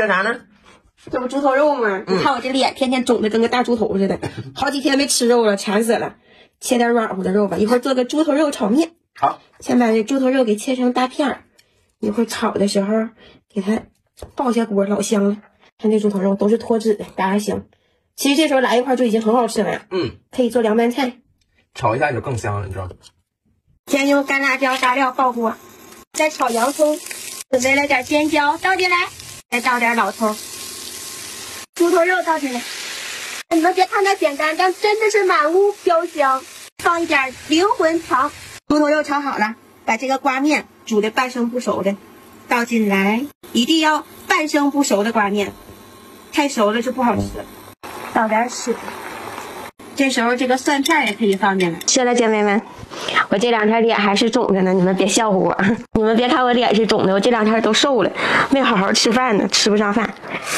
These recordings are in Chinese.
切啥呢？ 这不猪头肉吗？你看我这脸天天肿的跟个大猪头似的，好几天没吃肉了，馋死了。切点软乎的肉吧，一会儿做个猪头肉炒面。 好， 先把这猪头肉给切成大片儿，一会儿炒的时候给它爆下锅，老香了。看这猪头肉都是脱脂的，嘎嘎香。其实这时候来一块就已经很好吃了。可以做凉拌菜， 炒一下就更香了，你知道吗？ 先用干辣椒炸料爆锅，再炒洋葱，准备了点尖椒倒进来，再倒点老抽，猪头肉倒进来。你们别看它简单，但真的是满屋飘香。放一点灵魂糖，猪头肉炒好了，把这个挂面煮的半生不熟的倒进来，一定要半生不熟的挂面，太熟了就不好吃。倒点水，这时候这个蒜片也可以放进来。是了，姐妹们，我这两天脸还是肿的呢，你们别笑话我，你们别看我脸是肿的，我这两天都瘦了，没好好吃饭呢，吃不上饭。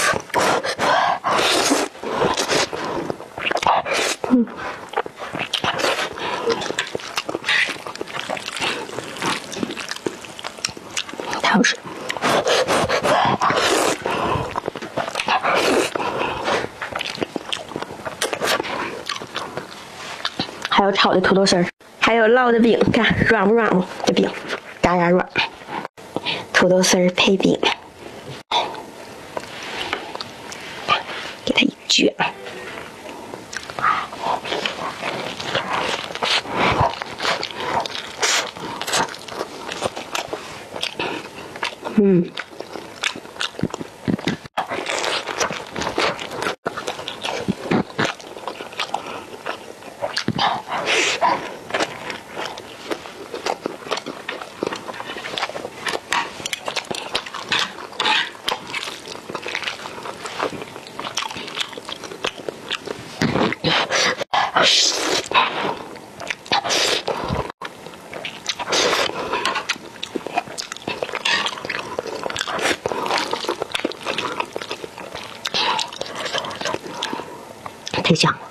太好吃。还有炒的土豆丝儿，还有烙的饼，看软不软乎？这饼嘎嘎软，土豆丝儿配饼，给它一卷。太香了。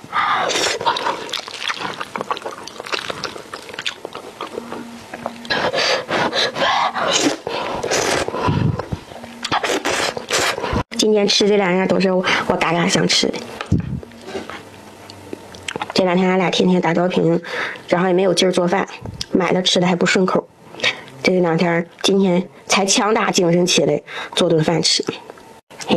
今天吃这两样都是我嘎嘎想吃的。这两天俺俩天天打吊瓶，然后也没有劲儿做饭，买的吃的还不顺口。这两天今天才强打精神起来做顿饭吃。哎。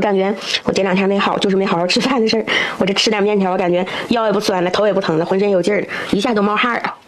感觉我这2天没好，就是没好好吃饭的事儿。我这吃点面条，我感觉腰也不酸了，头也不疼了，浑身有劲儿，一下都冒汗啊。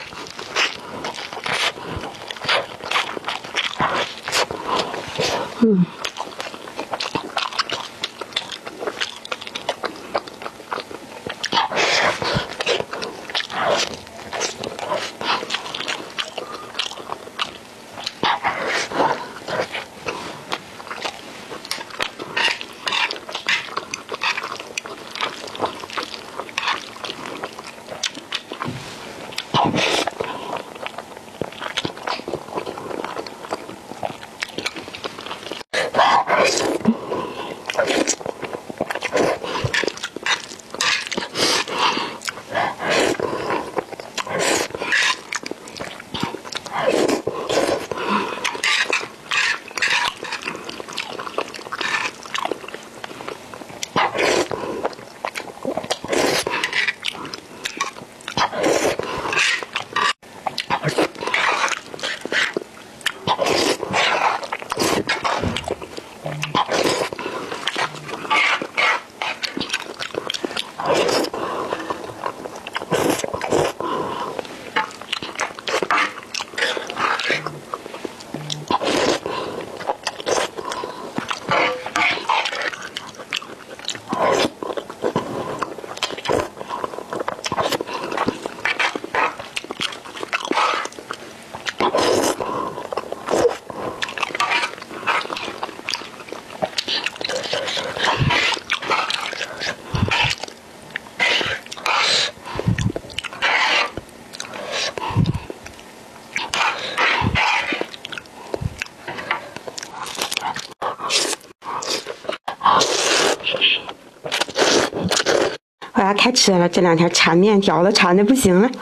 我要开吃了，这2天馋面条子馋的不行了。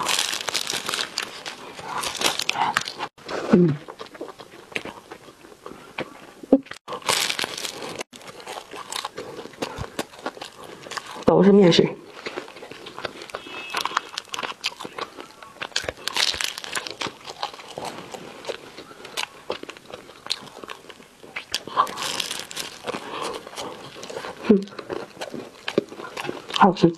都是面食。好吃。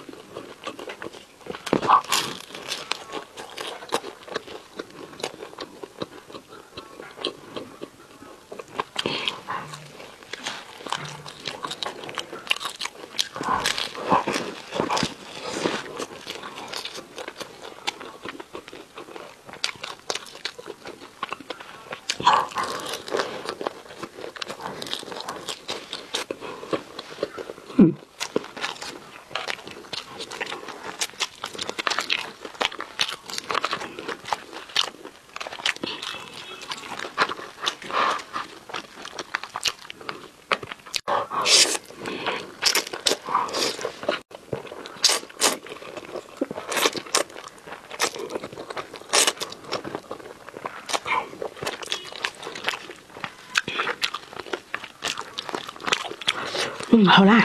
好辣。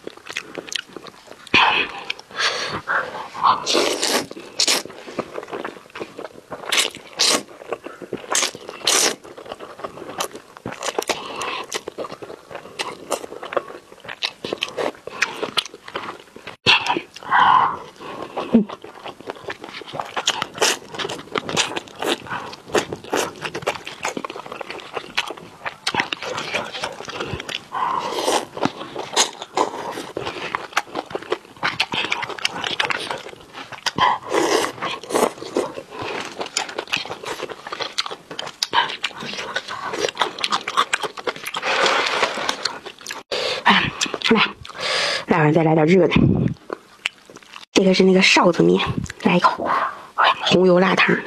来完再来点热的，这个是那个臊子面，来一口，红油辣汤。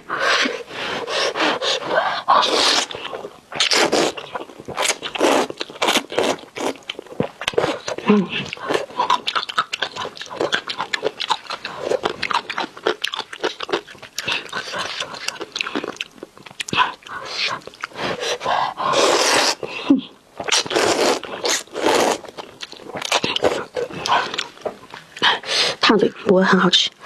烫嘴，不过很好吃。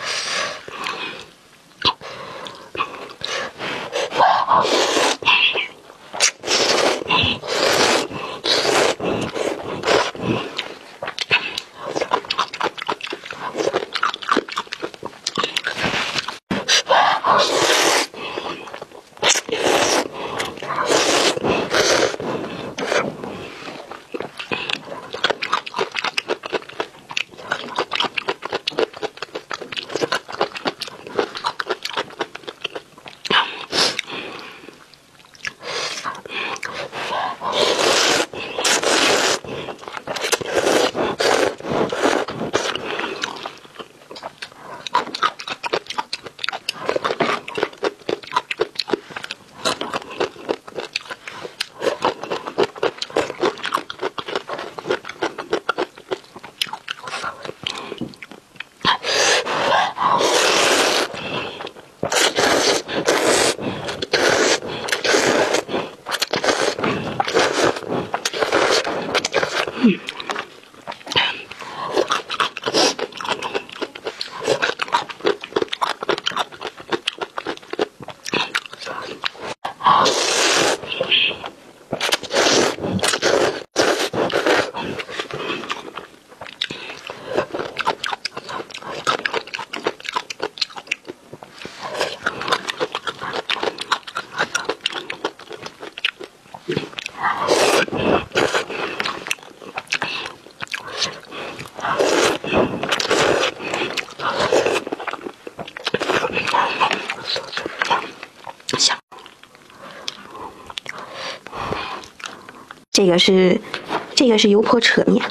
这个是油泼扯面。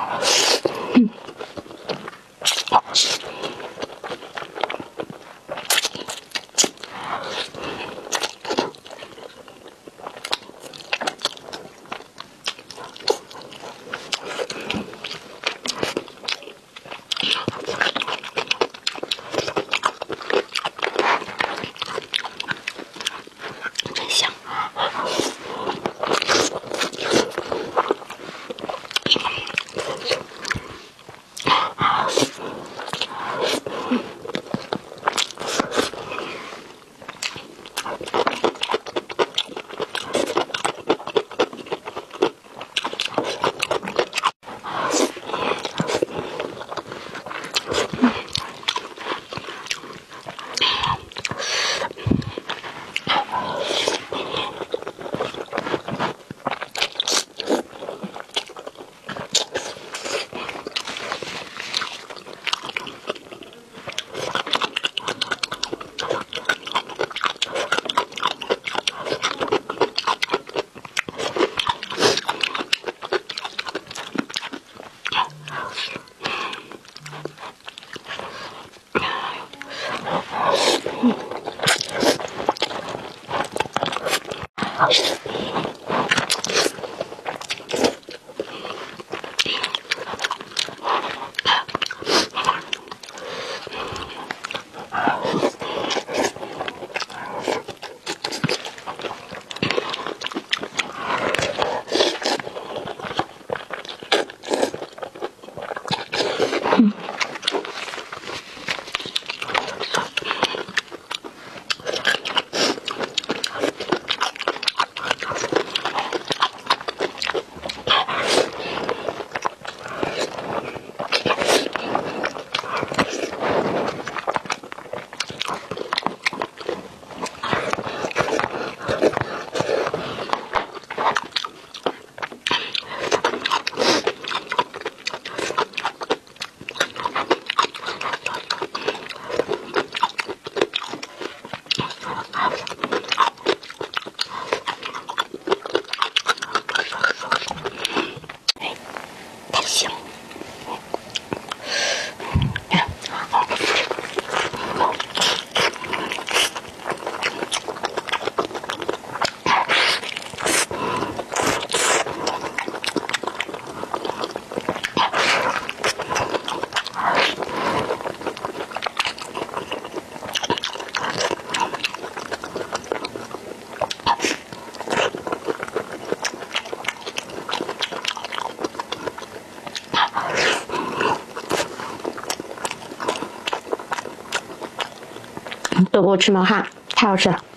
真香。都给我吃毛哈，太好吃了。